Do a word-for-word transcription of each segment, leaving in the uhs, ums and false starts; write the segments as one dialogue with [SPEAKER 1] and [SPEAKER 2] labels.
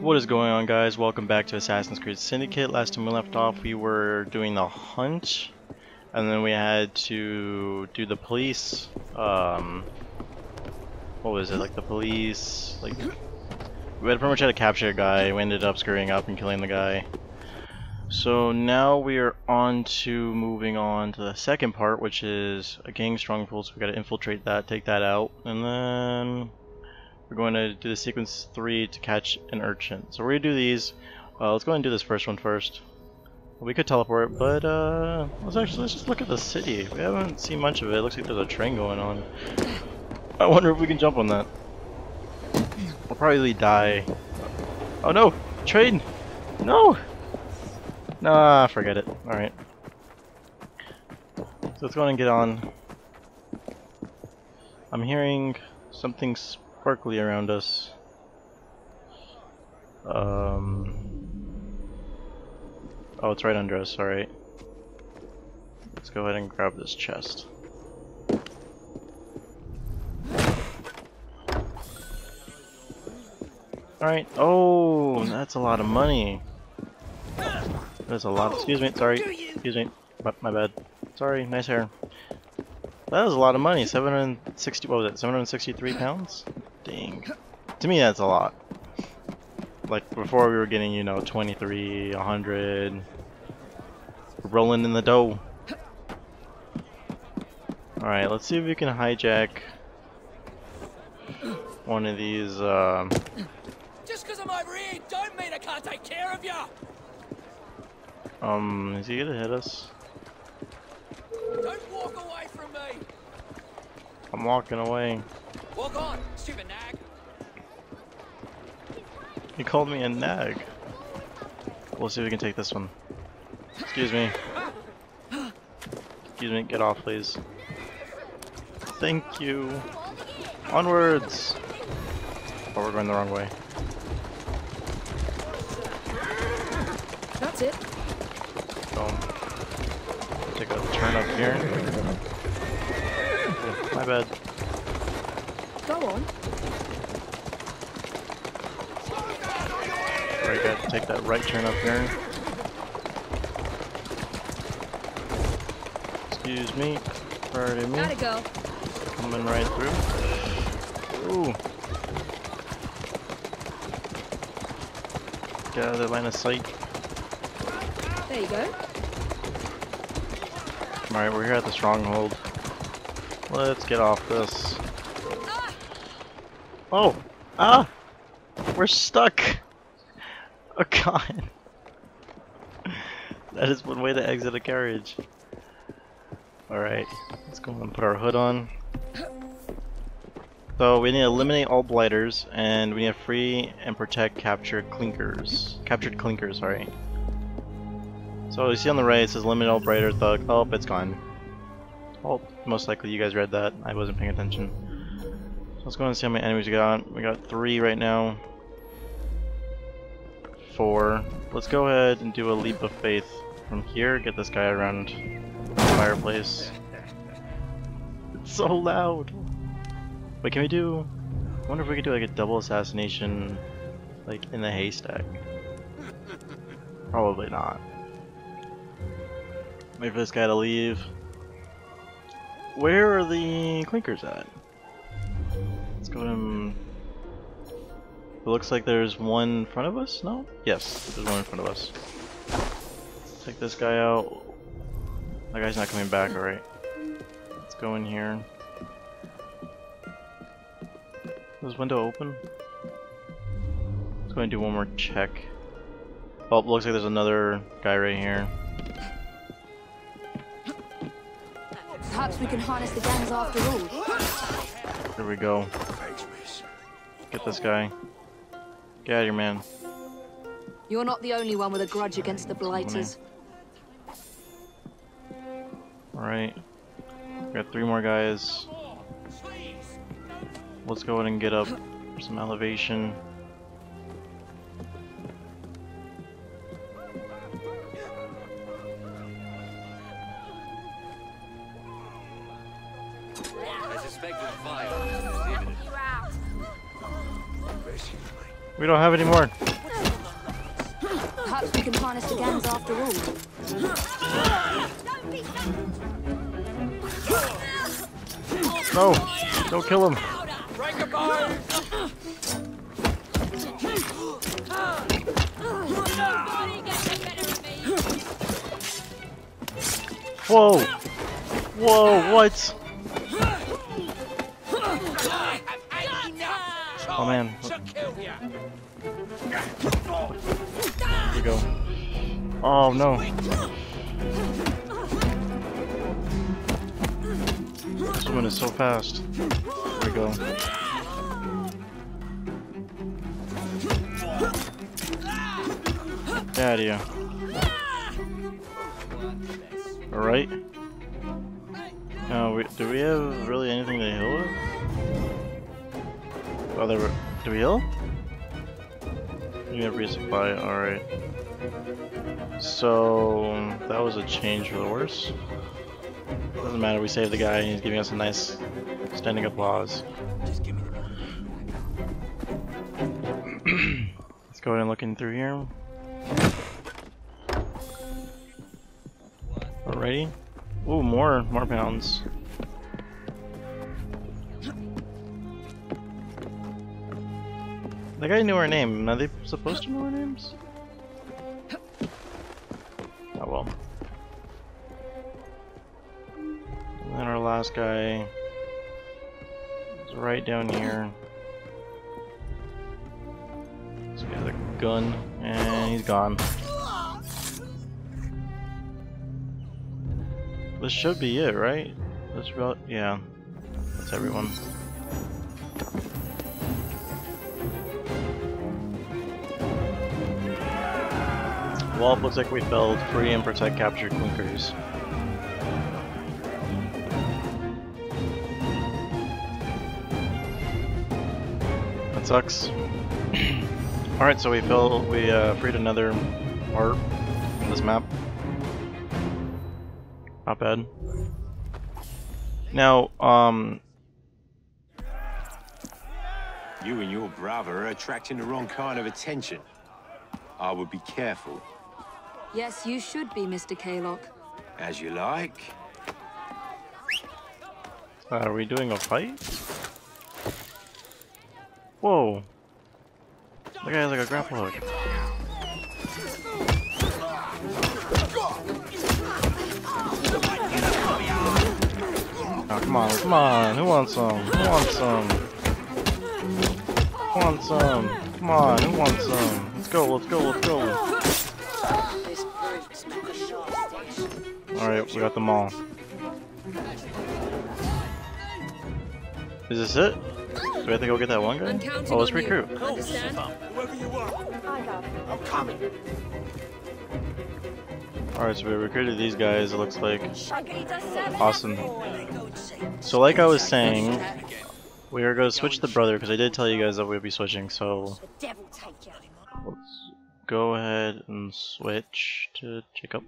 [SPEAKER 1] What is going on, guys? Welcome back to Assassin's Creed Syndicate. Last time we left off, we were doing the hunt, and then we had to do the police. Um, what was it? Like the police? Like we had pretty much had to capture a guy. We ended up screwing up and killing the guy. So now we are on to moving on to the second part, which is a gang stronghold. So we got to infiltrate that, take that out, and then we're going to do the sequence three to catch an urchin. So we're going to do these. Uh, let's go ahead and do this first one first. We could teleport, but uh, let's actually let's just look at the city. We haven't seen much of it. It looks like there's a train going on. I wonder if we can jump on that. We'll probably die. Oh no! Train! No! Nah, forget it. Alright. So let's go ahead and get on. I'm hearing something sparkly around us. Um. Oh, it's right under us. Alright. Let's go ahead and grab this chest. Alright. Oh, that's a lot of money. That's a lot. Excuse me. Sorry. Excuse me. My, my bad. Sorry. Nice hair. That was a lot of money. seven hundred sixty. What was it? seven hundred sixty-three pounds? Dang. To me, that's a lot. Like before, we were getting, you know, twenty-three, a hundred. Rolling in the dough. Alright, let's see if we can hijack one of these. Um...
[SPEAKER 2] Just because I'm over here, don't mean I can't take care of you.
[SPEAKER 1] Um, is he gonna hit us?
[SPEAKER 2] Don't walk away from me.
[SPEAKER 1] I'm walking away.
[SPEAKER 2] Walk on, stupid nag.
[SPEAKER 1] He called me a nag. We'll see if we can take this one. Excuse me. Excuse me, get off please. Thank you. Onwards! Oh, we're going the wrong way.
[SPEAKER 3] That's it.
[SPEAKER 1] Boom. Take a turn up here. Oh, my bad.
[SPEAKER 3] Go on.
[SPEAKER 1] Very good. Take that right turn up here. Excuse me. Pardon me.
[SPEAKER 3] Gotta go.
[SPEAKER 1] Coming right through. Ooh. Get out of the line of sight.
[SPEAKER 3] There you go.
[SPEAKER 1] Alright, we're here at the stronghold. Let's get off this. Oh! Ah! We're stuck! Oh god. That is one way to exit a carriage. Alright, let's go and put our hood on. So we need to eliminate all blighters, and we need to free and protect captured clinkers. Captured clinkers, sorry. So you see on the right it says eliminate all blighter thug. Oh, it's gone. Oh, most likely you guys read that. I wasn't paying attention. So let's go and see how many enemies we got. We got three right now. Four. Let's go ahead and do a leap of faith from here. Get this guy around the fireplace. It's so loud. Wait, can we do? I wonder if we could do like a double assassination, like in the haystack. Probably not. Wait for this guy to leave. Where are the clinkers at? Let's go to him. It looks like there's one in front of us. No? Yes, there's one in front of us. Let's take this guy out. That guy's not coming back, alright. Let's go in here. Is this window open? Let's go and do one more check. Oh, looks like there's another guy right here.
[SPEAKER 3] Perhaps we can harness the gangs after all.
[SPEAKER 1] Here we go. Get this guy. Get out of here, man.
[SPEAKER 3] You're not the only one with a grudge against the blighters.
[SPEAKER 1] Alright. We got three more guys. Let's go ahead and get up some elevation.
[SPEAKER 2] I suspected fire.
[SPEAKER 1] We don't have any more.
[SPEAKER 3] Perhaps we can harness the gangs after all.
[SPEAKER 1] No! Don't kill him!
[SPEAKER 2] Break a bone!
[SPEAKER 1] Whoa! Whoa, what? Oh man. Here we go. Oh no. This woman is so fast. Here we go. Get out of here. Alright. Now, we, do we have really anything to heal with? Oh, there were, do we heal? You have resupply, alright. So, that was a change for the worse. Doesn't matter, we saved the guy and he's giving us a nice standing applause.
[SPEAKER 2] Just give me the
[SPEAKER 1] Let's go ahead and look in through here. Alrighty. Ooh, more, more pounds. That guy knew our name. Are they supposed to know our names? Oh well. And then our last guy is right down here. This guy has a gun, and he's gone. This should be it, right? That's about, yeah. That's everyone. Well, it looks like we failed. Free and protect captured clinkers. That sucks. Alright, so we fell, we uh, freed another part on this map. Not bad. Now, um...
[SPEAKER 4] You and your brother are attracting the wrong kind of attention. I would be careful.
[SPEAKER 3] Yes, you should be, Mister Kaylock.
[SPEAKER 4] As you like.
[SPEAKER 1] Uh, are we doing a fight? Whoa! That guy has like a grapple hook. Oh, come on, come on! Who wants some? Who wants some? Who wants some? Come on, who wants some? Let's go, let's go, let's go! Alright, we got them all. Is this it? Do we have to go get that one guy? Oh, let's recruit.
[SPEAKER 2] Whoever you are. I'm coming.
[SPEAKER 1] Alright, so we recruited these guys, it looks like. Awesome. So like I was saying, we are going to switch the brother, because I did tell you guys that we'd be switching, so... Let's go ahead and switch to Jacob.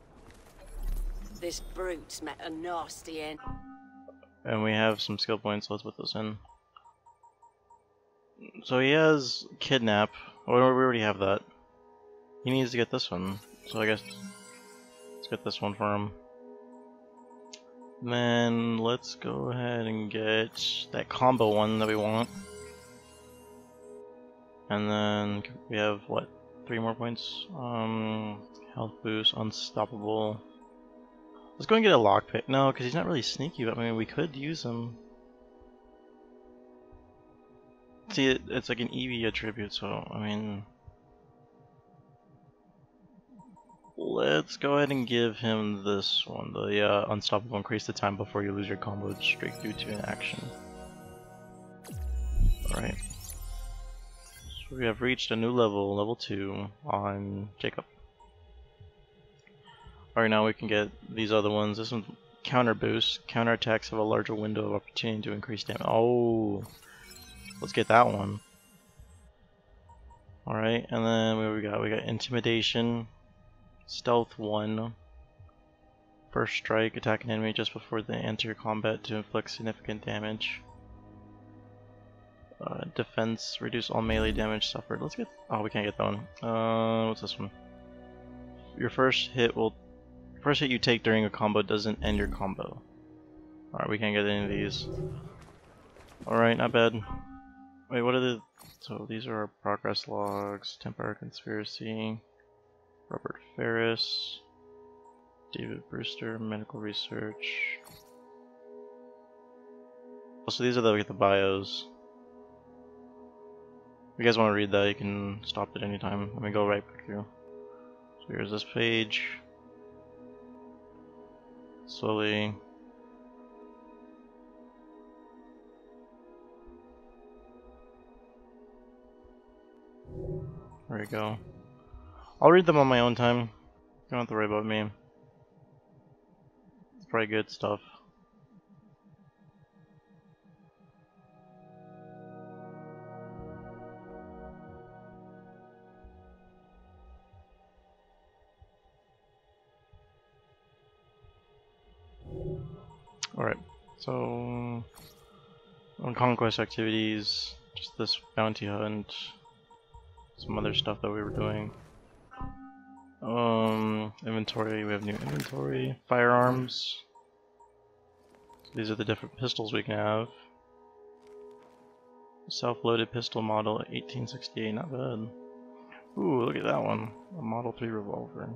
[SPEAKER 5] This brute's met a nasty end.
[SPEAKER 1] And we have some skill points, so let's put those in. So he has Kidnap. Oh, we already have that. He needs to get this one, so I guess let's get this one for him. Then let's go ahead and get that combo one that we want. And then we have, what, three more points? Um, health boost, unstoppable. Let's go and get a lockpick. No, because he's not really sneaky, but I mean, we could use him. See, it, it's like an Evie attribute, so, I mean... Let's go ahead and give him this one, the uh, unstoppable. Increase the time before you lose your combo streak due to an action. Alright. So we have reached a new level, level two, on Jacob. Alright, now we can get these other ones. This one's counter boost. Counter attacks have a larger window of opportunity to increase damage. Oh, let's get that one. Alright, and then what we got? We got intimidation, stealth one, first strike, attack an enemy just before they enter combat to inflict significant damage. Uh, defense, reduce all melee damage suffered. Let's get. Oh, we can't get that one. Uh, what's this one? your first hit will first hit you take during a combo doesn't end your combo. Alright, we can't get any of these. Alright, not bad. Wait, what are the so these are our progress logs, Templar Conspiracy, Robert Ferris, David Brewster, Medical Research. So these are the, like, the bios. If you guys want to read that, you can stop at any time. Let me go right back through. So here's this page. Slowly. There we go. I'll read them on my own time. You don't have to worry about me. It's probably good stuff. Alright, so on conquest activities, just this bounty hunt, some other stuff that we were doing. Um, inventory, we have new inventory, firearms. So these are the different pistols we can have. Self-loaded pistol model eighteen sixty-eight, not bad. Ooh, look at that one, a Model three revolver.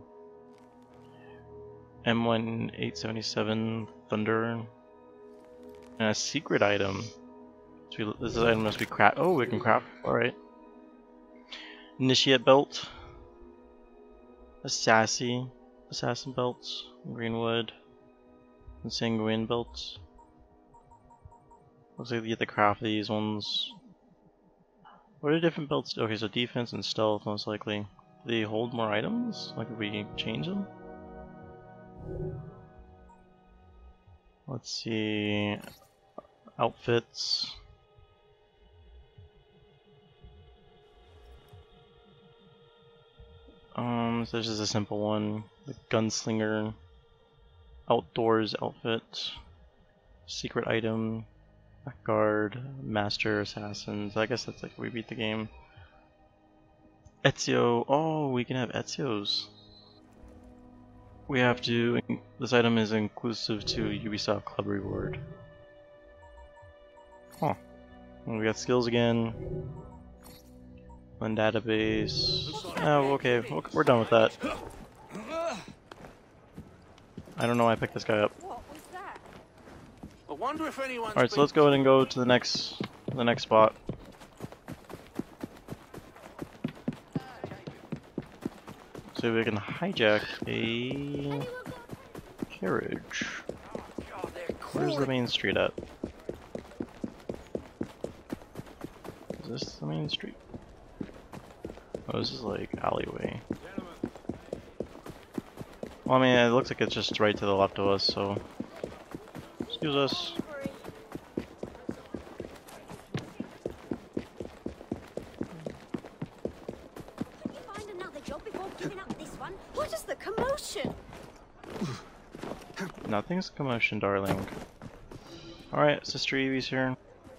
[SPEAKER 1] M one eight seventy-seven Thunder, and a secret item. So we, this item must be craft. Oh, we can craft. All right. Initiate belt, a sassy assassin belt, greenwood, and sanguine belts. Looks like you get to craft these ones. What are different belts? Okay, so defense and stealth most likely. Do they hold more items? Like if we change them? Let's see, outfits. Um, so this is a simple one. The gunslinger, outdoors outfit, secret item, back guard, master assassins. I guess that's like we beat the game. Ezio. Oh, we can have Ezios. We have to, this item is inclusive to Ubisoft Club Reward. Huh. And we got skills again. One database. Oh, okay, we're done with that. I don't know why I picked this guy up.
[SPEAKER 5] What was that?
[SPEAKER 2] I wonder if anyone's
[SPEAKER 1] Alright, so let's go ahead and go to the next, the next spot. So we can hijack a carriage. Where's the main street at? Is this the main street? Oh, this is like alleyway. Well, I mean, it looks like it's just right to the left of us, so excuse us.
[SPEAKER 5] What is the commotion?
[SPEAKER 1] Nothing's commotion, darling. Alright, Sister Evie's here.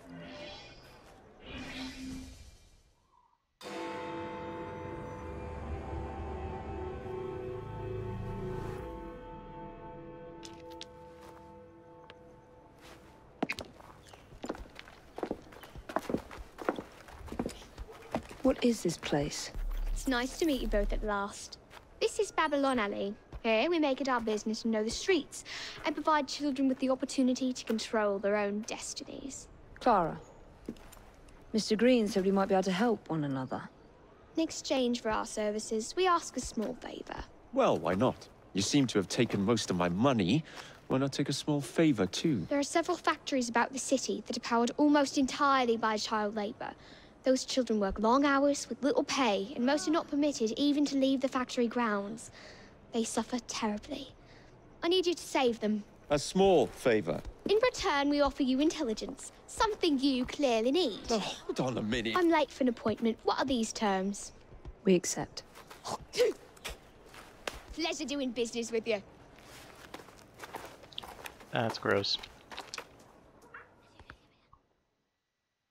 [SPEAKER 3] What is this place?
[SPEAKER 6] It's nice to meet you both at last. This is Babylon Alley. Here we make it our business to know the streets and provide children with the opportunity to control their own destinies.
[SPEAKER 3] Clara. Mister Green said we might be able to help one another.
[SPEAKER 6] In exchange for our services, we ask a small favor.
[SPEAKER 7] Well, why not? You seem to have taken most of my money. Why not take a small favor too?
[SPEAKER 6] There are several factories about the city that are powered almost entirely by child labor. Those children work long hours with little pay, and most are not permitted even to leave the factory grounds. They suffer terribly. I need you to save them.
[SPEAKER 7] A small favor.
[SPEAKER 6] In return, we offer you intelligence, something you clearly need.
[SPEAKER 7] Oh, hold on a minute.
[SPEAKER 6] I'm late for an appointment. What are these terms?
[SPEAKER 3] We accept.
[SPEAKER 6] Pleasure doing business with you.
[SPEAKER 1] That's gross.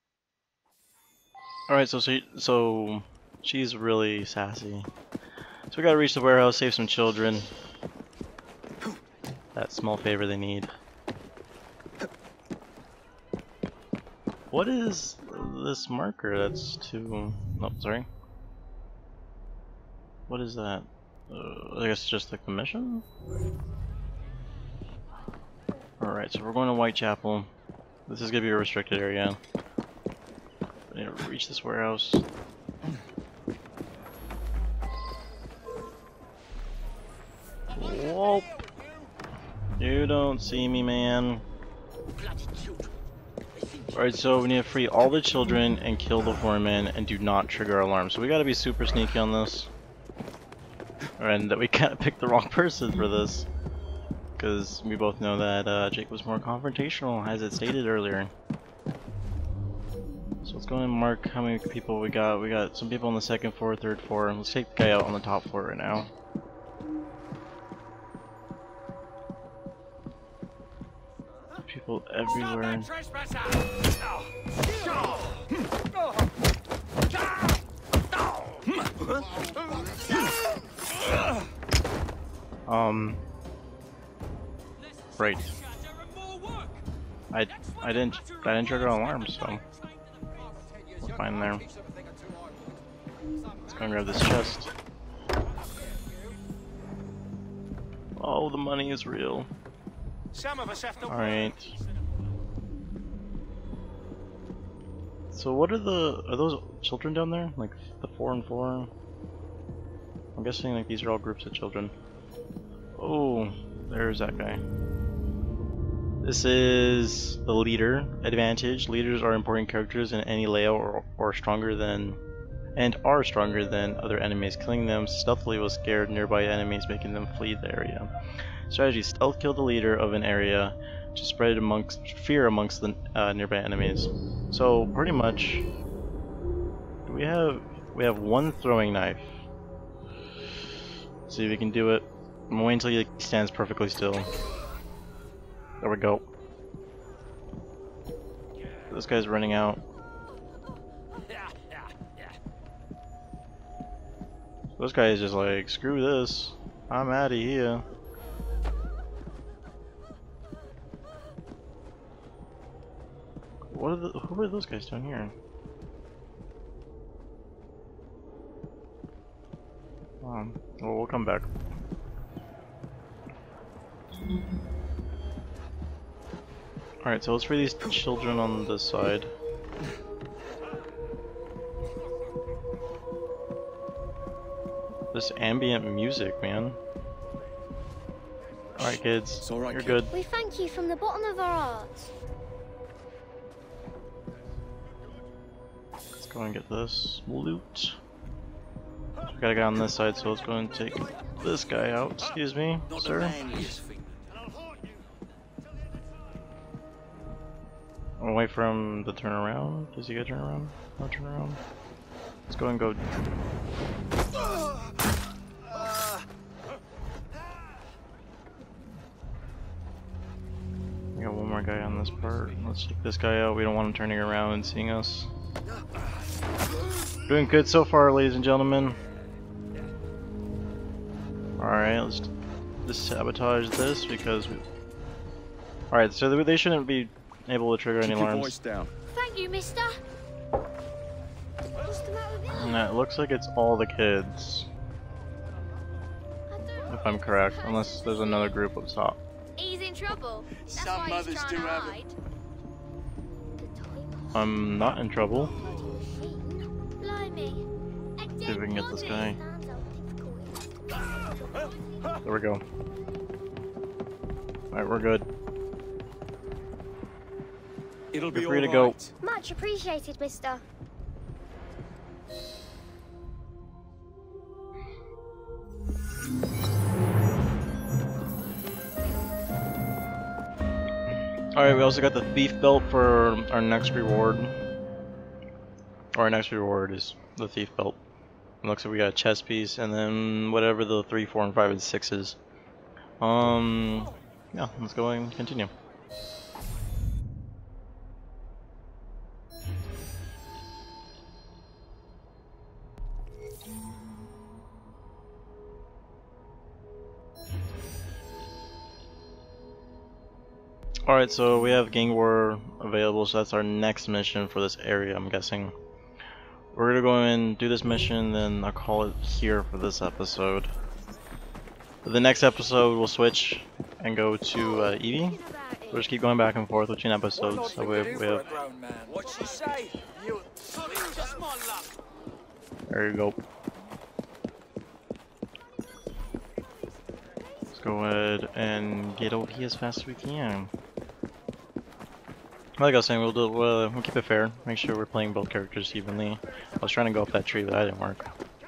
[SPEAKER 1] Alright, so she, so she's really sassy. So we gotta reach the warehouse, save some children. That small favor they need. What is this marker? That's too... No, sorry. What is that? Uh, I guess just like the mission? Alright, so we're going to Whitechapel. This is gonna be a restricted area. I need to reach this warehouse. Whoa! You don't see me, man. Alright, so we need to free all the children and kill the foreman and do not trigger alarms. So we gotta be super sneaky on this. And that we can't pick the wrong person for this. Because we both know that uh, Jake was more confrontational, as it stated earlier. So let's go and mark how many people we got. We got some people on the second floor, third floor. Let's take the guy out on the top floor right now. People everywhere. Um. Right. I I didn't I didn't trigger alarms, so fine there. Let's go and grab this chest. Oh, the money is real.
[SPEAKER 4] Some of us have to.
[SPEAKER 1] All right. So what are the are those children down there? Like the four and four? I'm guessing like these are all groups of children. Oh, there's that guy. This is the leader advantage. Leaders are important characters in any layout or, or stronger than and are stronger than other enemies. Killing them stealthily will scare nearby enemies, making them flee the area. Strategy: stealth kill the leader of an area to spread amongst fear amongst the uh, nearby enemies. So pretty much we have we have one throwing knife. Let's see if we can do it. I'm waiting until he stands perfectly still. There we go. This guy's running out. This guy is just like, screw this. I'm out of here. What are the, who are those guys down here? Um, well, we'll come back. Alright, so let's free these children on this side. This ambient music, man. Alright, kids.
[SPEAKER 7] It's all right,
[SPEAKER 1] You're
[SPEAKER 7] kid.
[SPEAKER 1] good.
[SPEAKER 5] We thank you from the bottom of our hearts.
[SPEAKER 1] Let's go and get this loot. We gotta get on this side, so let's go and take this guy out. Excuse me, sir. I'll wait for him to turn around. Does he get turn around? No turn around. Let's go and go. We got one more guy on this part. Let's take this guy out. We don't want him turning around and seeing us. Doing good so far, ladies and gentlemen. Alright, let's just sabotage this because we... Alright, so they shouldn't be able to trigger any
[SPEAKER 7] Keep your
[SPEAKER 1] alarms.
[SPEAKER 7] voice down.
[SPEAKER 5] Thank you, mister. What's the matter with
[SPEAKER 1] And
[SPEAKER 5] that?
[SPEAKER 1] it looks like it's all the kids,
[SPEAKER 5] I don't
[SPEAKER 1] if I'm correct, unless there's another group up top.
[SPEAKER 6] He's in trouble. That's
[SPEAKER 4] Some
[SPEAKER 6] why
[SPEAKER 4] mothers
[SPEAKER 6] he's trying
[SPEAKER 4] do
[SPEAKER 6] to
[SPEAKER 4] have
[SPEAKER 6] hide.
[SPEAKER 1] I'm not in trouble.
[SPEAKER 5] Blimey.
[SPEAKER 1] See if we can get this guy. There we go. Alright, we're good.
[SPEAKER 7] It'll be
[SPEAKER 1] You're free
[SPEAKER 7] all
[SPEAKER 1] to go.
[SPEAKER 7] right.
[SPEAKER 5] Much appreciated, mister.
[SPEAKER 1] Alright, we also got the thief belt for our next reward. Our next reward is the thief belt. It looks like we got a chest piece and then whatever the three, four, and five, and six is. Um, yeah, let's go and continue. Alright, so we have gang war available, so that's our next mission for this area, I'm guessing. We're gonna go and do this mission, then I'll call it here for this episode. The next episode we'll switch and go to uh, Evie. We'll just keep going back and forth between episodes. So we have, we have...
[SPEAKER 2] What'd she say? You... Just my luck.
[SPEAKER 1] There you go. Let's go ahead and get over here as fast as we can. Like I was saying, we'll do we'll, we'll keep it fair. Make sure we're playing both characters evenly. I was trying to go up that tree, but that didn't work.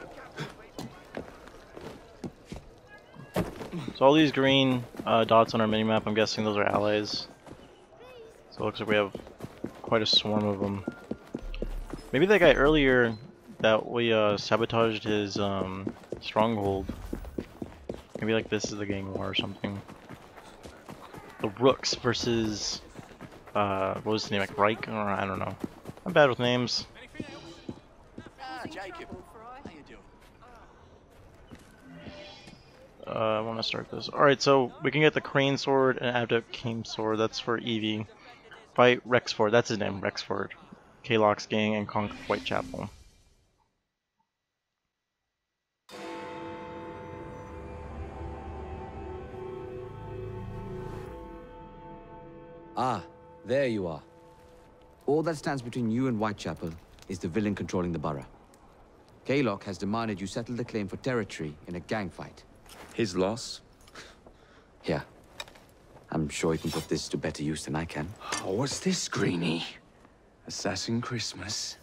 [SPEAKER 1] So all these green uh, dots on our minimap, I'm guessing those are allies. So it looks like we have quite a swarm of them. Maybe that guy earlier that we uh, sabotaged his um, stronghold. Maybe like this is the gang war or something. The Rooks versus uh, what was his name? Like Reich? Or I don't know. I'm bad with names.
[SPEAKER 2] Ah, Jacob. How you doing?
[SPEAKER 1] Uh, I want to start this. Alright, so we can get the Crane Sword and Adept King Sword. That's for Evie. Fight Rexford. That's his name, Rexford. K-Lock's gang and conquer Whitechapel.
[SPEAKER 8] Ah, there you are. All that stands between you and Whitechapel is the villain controlling the borough. K-Lock has demanded you settle the claim for territory in a gang fight.
[SPEAKER 7] His loss?
[SPEAKER 8] Yeah. I'm sure he can put this to better use than I can.
[SPEAKER 7] Oh, what's this, Greenie? Assassin Christmas?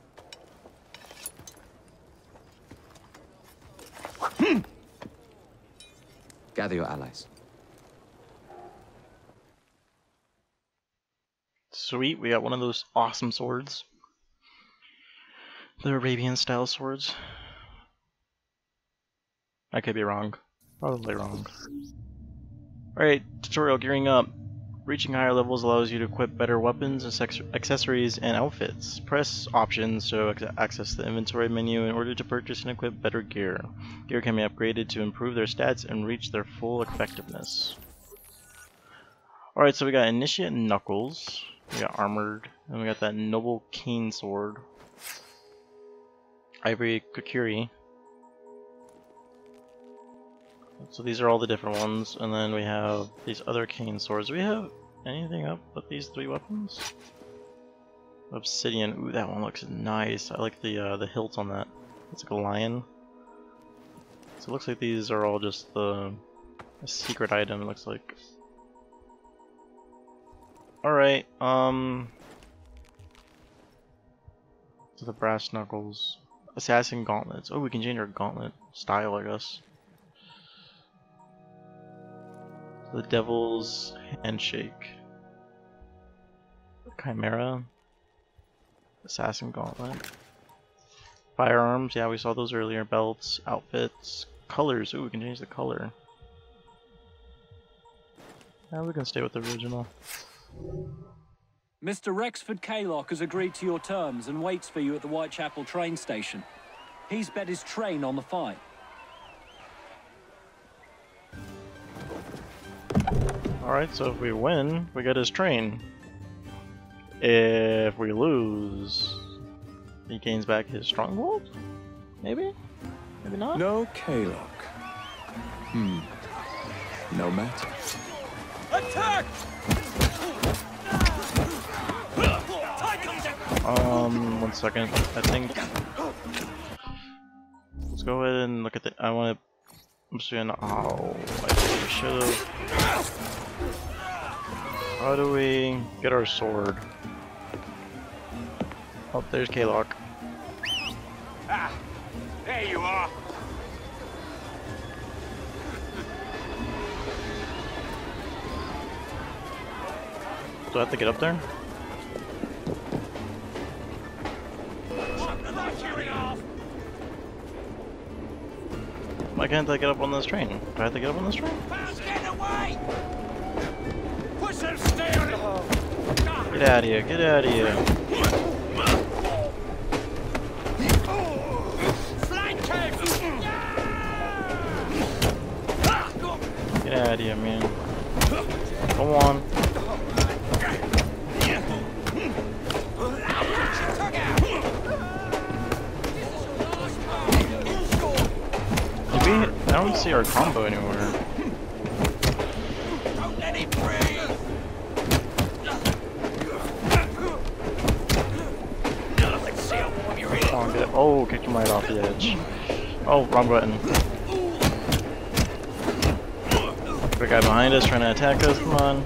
[SPEAKER 8] Gather your allies.
[SPEAKER 1] Sweet, we got one of those awesome swords. The Arabian style swords. I could be wrong. Probably wrong. Alright, tutorial gearing up. Reaching higher levels allows you to equip better weapons, accessories, and outfits. Press options to access the inventory menu in order to purchase and equip better gear. Gear can be upgraded to improve their stats and reach their full effectiveness. Alright, so we got Initiate Knuckles, we got Armored, and we got that Noble Cane Sword. Ivory Kokiri. So these are all the different ones, and then we have these other cane swords. Do we have anything up but these three weapons? Obsidian. Ooh, that one looks nice. I like the uh, the hilt on that. It's like a lion. So it looks like these are all just the a secret item. It looks like. All right. Um. So the brass knuckles, assassin gauntlets. Oh, we can change our gauntlet style, I guess. The Devil's Handshake. Chimera. Assassin Gauntlet. Firearms, yeah, we saw those earlier. Belts, outfits, colors. Ooh, we can change the color. Yeah, we can stay with the original.
[SPEAKER 9] Mister Rexford K-Lock has agreed to your terms and waits for you at the Whitechapel train station. He's bet his train on the fight.
[SPEAKER 1] Alright, so if we win, we get his train. If we lose, he gains back his stronghold? Maybe? Maybe not?
[SPEAKER 7] No K-Lock. Hmm. No matter.
[SPEAKER 2] Attack!
[SPEAKER 1] Um, one second. I think... Let's go ahead and look at the... I want to... I'm just gonna... Oh, I think we should've... How do we get our sword? Oh, there's K-Lock.
[SPEAKER 4] Ah, there you are.
[SPEAKER 1] Do I have to get up there? Why can't I get up on this train? Do I have to get up on this train?
[SPEAKER 2] He's getting away! Push him, stay on it!
[SPEAKER 1] Get out of here, get out of here.
[SPEAKER 2] Flank him!
[SPEAKER 1] Get out of here, man. Come on. see our combo anywhere.
[SPEAKER 2] Don't let him breathe! Let's see how warm you're in.
[SPEAKER 1] Oh, get it. Oh, kicked him right off the edge. Oh, wrong button. The guy behind us trying to attack us. Come on.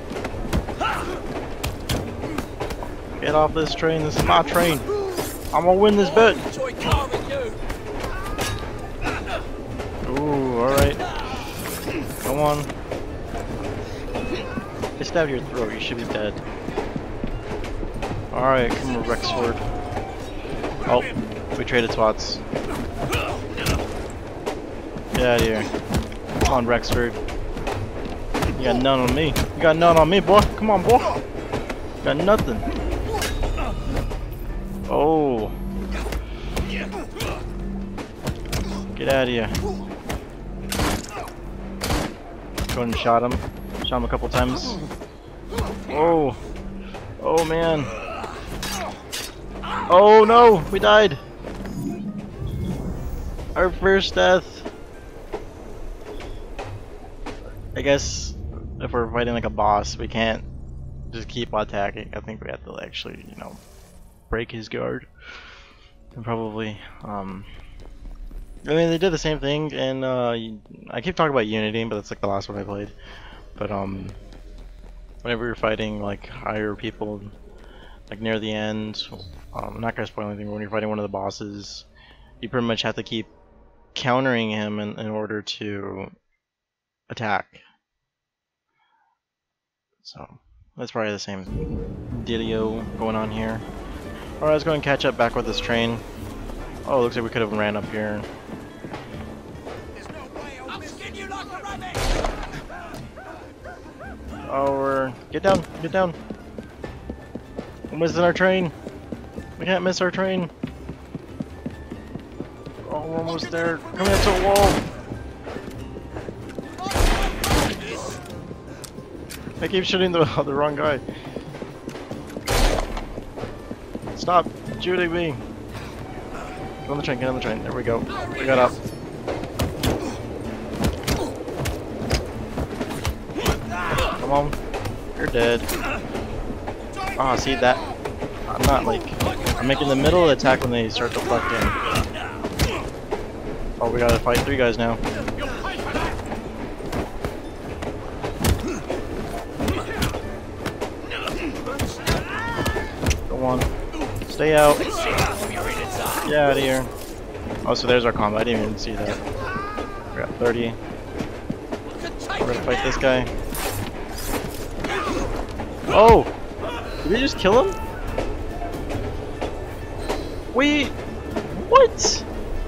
[SPEAKER 1] Get off this train. This is my train. I'm gonna win this bet.
[SPEAKER 2] Enjoy carving you.
[SPEAKER 1] Ooh, alright. Come on. They stab your throat. You should be dead. Alright, come on, Rexford. Oh, we traded spots. Get out of here. Come on, Rexford. You got none on me. You got none on me, boy. Come on, boy. You got nothing. Oh. Get out of here. Go and shot him. Shot him a couple times. Oh. Oh, man. Oh, no. We died. Our first death. I guess if we're fighting like a boss, we can't just keep attacking. I think we have to actually, you know, break his guard. And probably, um, I mean, they did the same thing, and uh, I keep talking about Unity, but that's like the last one I played. But um, whenever you're fighting like higher people, like near the end, um, I'm not gonna spoil anything. But when you're fighting one of the bosses, you pretty much have to keep countering him in, in order to attack. So that's probably the same dealio going on here. Alright, let's go and catch up back with this train. Oh, looks like we could have ran up here.
[SPEAKER 2] There's no way I'll skin you like a rabbit.
[SPEAKER 1] Oh, we're... Get down, get down. We're missing our train. We can't miss our train. Oh, we're almost there. Coming up to a wall. I keep shooting the, the wrong guy. Stop shooting me. Get on the train, get on the train. There we go. We got up. Come on. You're dead. Ah, oh, see that? I'm not like... I'm making the middle of the attack when they start deflecting. Oh, we gotta fight three guys now. Go on. Stay out. Get out of here. Oh, so there's our combo. I didn't even see that. We're at thirty. We're gonna fight this guy. Oh! Did we just kill him? Wait! What?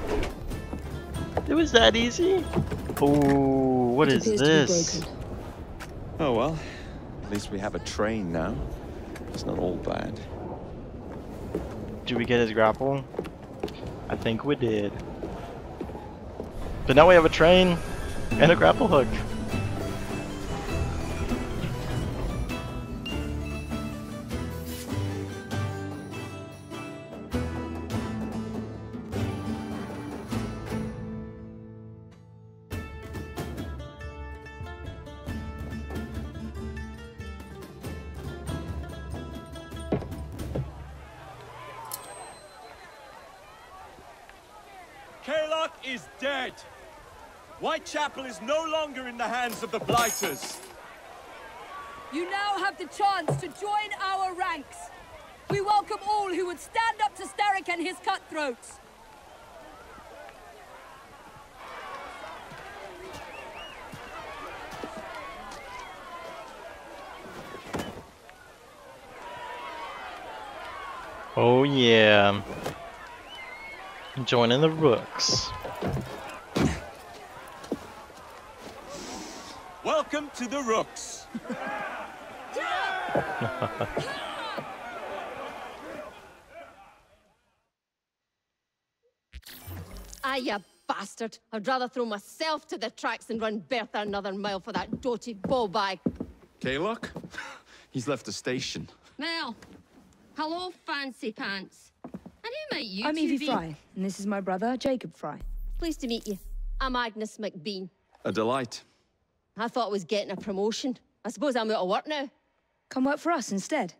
[SPEAKER 1] It was that easy? Oh, what is this?
[SPEAKER 7] Oh well, at least we have a train now. It's not all bad.
[SPEAKER 1] Did we get his grapple? I think we did. But now we have a train and a grapple hook.
[SPEAKER 10] Kaylock is dead. Whitechapel is no longer in the hands of the Blighters.
[SPEAKER 11] You now have the chance to join our ranks. We welcome all who would stand up to Starrick and his cutthroats.
[SPEAKER 1] Oh yeah. Joining the Rooks.
[SPEAKER 10] Welcome to the Rooks.
[SPEAKER 11] Ah, you bastard. I'd rather throw myself to the tracks than run Bertha another mile for that doted ball bag.
[SPEAKER 7] Kaylock? He's left the station.
[SPEAKER 11] Mel. Hello, fancy pants. And who might you
[SPEAKER 3] I'm
[SPEAKER 11] two
[SPEAKER 3] Evie
[SPEAKER 11] be?
[SPEAKER 3] Fry, and this is my brother, Jacob Fry.
[SPEAKER 11] Pleased to meet you. I'm Agnes McBean.
[SPEAKER 7] A delight.
[SPEAKER 11] I thought I was getting a promotion. I suppose I'm out of work now.
[SPEAKER 3] Come work for us instead.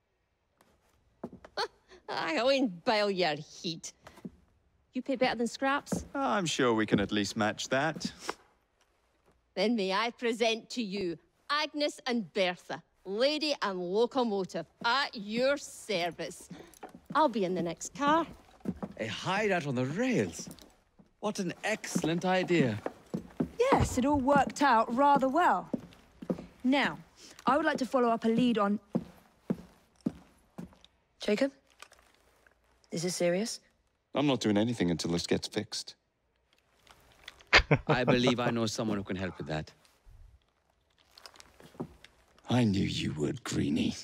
[SPEAKER 11] I won't bile your heat. You pay better than scraps?
[SPEAKER 7] I'm sure we can at least match that.
[SPEAKER 11] Then may I present to you Agnes and Bertha, lady and locomotive, at your service. I'll be in the next car.
[SPEAKER 8] A hideout on the rails. What an excellent idea.
[SPEAKER 3] Yes, it all worked out rather well. Now, I would like to follow up a lead on... Jacob? Is this serious?
[SPEAKER 7] I'm not doing anything until this gets fixed.
[SPEAKER 8] I believe I know someone who can help with that.
[SPEAKER 7] I knew you would, Greenie.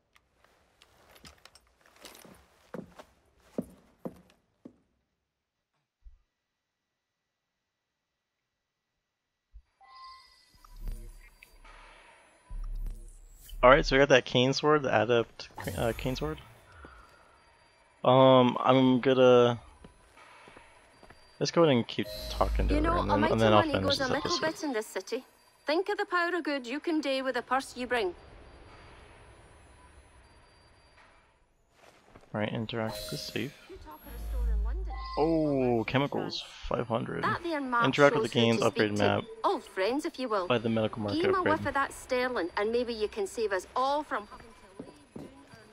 [SPEAKER 1] Alright, so we got that cane sword, the adept uh, cane sword. Um, I'm gonna... Let's go ahead and keep talking to
[SPEAKER 11] You
[SPEAKER 1] her,
[SPEAKER 11] know,
[SPEAKER 1] and
[SPEAKER 11] a
[SPEAKER 1] then,
[SPEAKER 11] mite
[SPEAKER 1] and
[SPEAKER 11] of
[SPEAKER 1] then I'll
[SPEAKER 11] money
[SPEAKER 1] finish
[SPEAKER 11] goes
[SPEAKER 1] this
[SPEAKER 11] a little
[SPEAKER 1] episode.
[SPEAKER 11] bit in this city. Think of the power of good you can do with the purse you bring.
[SPEAKER 1] Alright, interact with the safe.
[SPEAKER 11] You talk of a store in London.
[SPEAKER 1] Oh, chemicals, five hundred.
[SPEAKER 11] That there map
[SPEAKER 1] Interact with
[SPEAKER 11] shows
[SPEAKER 1] the
[SPEAKER 11] who
[SPEAKER 1] game's
[SPEAKER 11] to speak
[SPEAKER 1] upgrade
[SPEAKER 11] to.
[SPEAKER 1] map.
[SPEAKER 11] Old friends, if you will.
[SPEAKER 1] By the medical market
[SPEAKER 11] Give him a
[SPEAKER 1] upgrade.
[SPEAKER 11] whiff of that sterling, and maybe you can save us all from having to leave Doon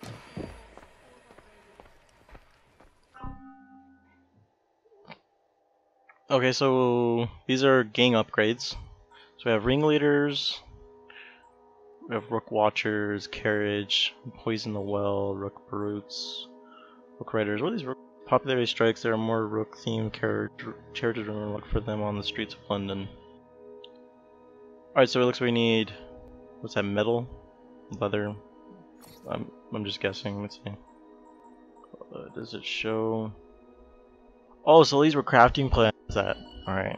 [SPEAKER 11] or-
[SPEAKER 1] Okay, so these are gang upgrades. So we have ringleaders, we have rook watchers, carriage, poison the well, rook brutes, rook riders. What are these rook popularity strikes? There are more rook themed characters. Charities, remember, look for them on the streets of London. Alright, so it looks like we need, what's that, metal, leather. I'm I'm just guessing. Let's see. Uh, does it show? Oh, so these were crafting plans. That all right.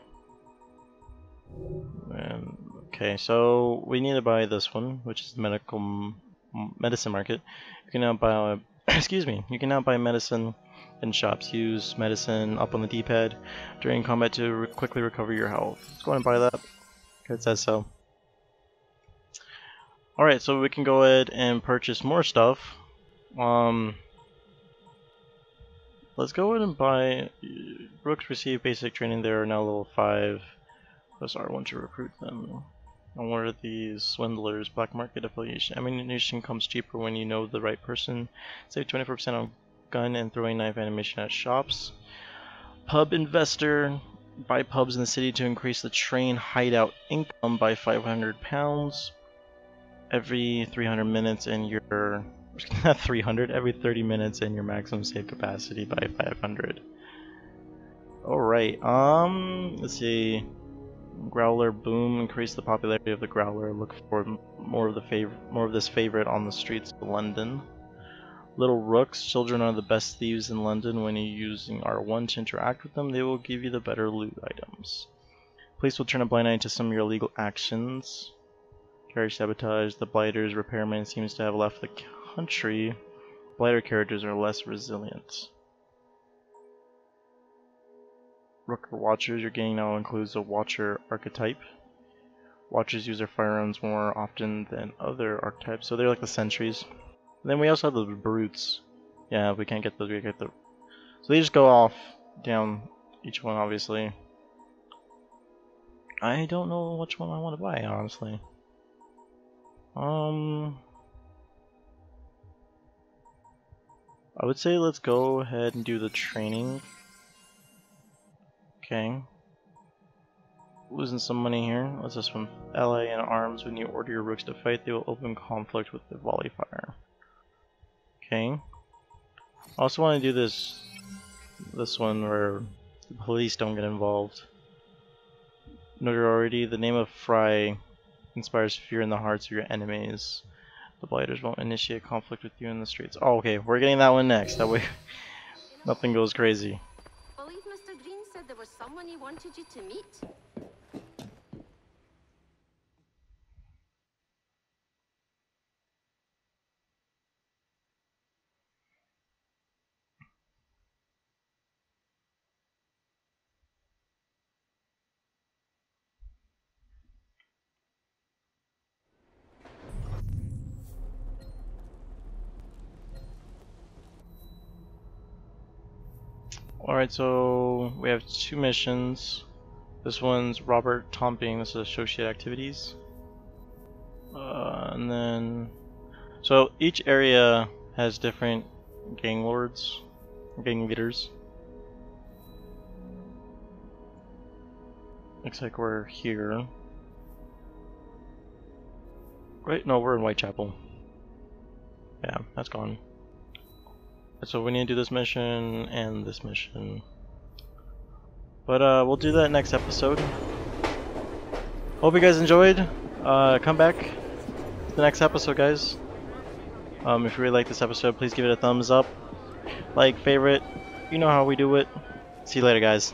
[SPEAKER 1] And okay, so we need to buy this one, which is the medical m medicine market. You can now buy. Excuse me. You can now buy medicine in shops. Use medicine up on the D-pad during combat to re quickly recover your health. Let's go ahead and buy that. It says so. All right, so we can go ahead and purchase more stuff. Um. Let's go ahead and buy. Rooks receive basic training. They are now level five. Press R one to recruit them. And what are these swindlers? Black market affiliation. Ammunition comes cheaper when you know the right person. Save twenty-four percent on gun and throwing knife animation at shops. Pub investor. Buy pubs in the city to increase the train hideout income by five hundred pounds. Every three hundred minutes and your. Not three hundred, every thirty minutes and your maximum save capacity by five hundred. Alright, um, let's see. Growler boom, increase the popularity of the growler. Look for more of the favor more of this favorite on the streets of London. Little rooks, children are the best thieves in London. When you're using R one to interact with them, they will give you the better loot items. Police will turn a blind eye to some of your illegal actions. Carriage sabotage, the blighters repairman seems to have left the country. Blighter characters are less resilient. Rook Watchers, your gang now includes a Watcher archetype. Watchers use their firearms more often than other archetypes, so they're like the sentries. And then we also have the brutes. Yeah, we can't get those, we get the... So they just go off, down each one, obviously. I don't know which one I want to buy, honestly. Um... I would say let's go ahead and do the training. Okay. Losing some money here. What's this one? Ally in arms. When you order your rooks to fight, they will open conflict with the volley fire. Okay. I also want to do this this one where the police don't get involved. Notoriety. The name of Fry inspires fear in the hearts of your enemies. The blighters won't initiate conflict with you in the streets. Oh, okay, we're getting that one next. That way, nothing goes crazy.
[SPEAKER 11] I believe Mister Green said there was someone he wanted you to meet.
[SPEAKER 1] Alright, so we have two missions. This one's Robert Tomping, this is associate activities. Uh, and then, so each area has different gang lords, gang leaders. Looks like we're here. Right? No, we're in Whitechapel. Yeah, that's gone. So we need to do this mission and this mission. But uh, we'll do that next episode. Hope you guys enjoyed. Uh, come back to the next episode, guys. Um, if you really like this episode, please give it a thumbs up. Like, favorite. You know how we do it. See you later, guys.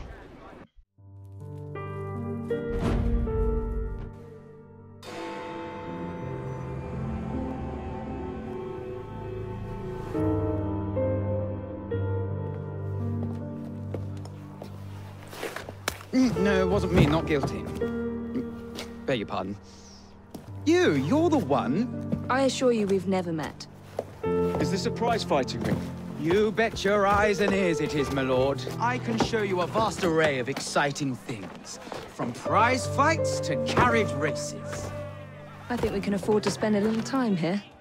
[SPEAKER 8] No, it wasn't me, not guilty. Beg your pardon. You, you're the one.
[SPEAKER 3] I assure you we've never met.
[SPEAKER 7] Is this a prize fighting ring?
[SPEAKER 8] You bet your eyes and ears it is, my lord. I can show you a vast array of exciting things. From prize fights to carriage races.
[SPEAKER 3] I think we can afford to spend a little time here.